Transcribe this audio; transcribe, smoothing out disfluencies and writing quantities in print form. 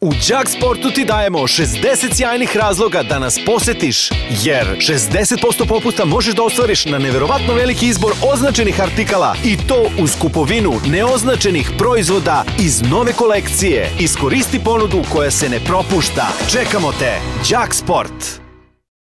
U Jaksportu ti dajemo 60 sjajnih razloga da nas posetiš, jer 60% popusta možeš da ostvariš na neverovatno veliki izbor označenih artikala i to uz kupovinu neoznačenih proizvoda iz nove kolekcije. Iskoristi ponudu koja se ne propušta. Čekamo te! Jaksport!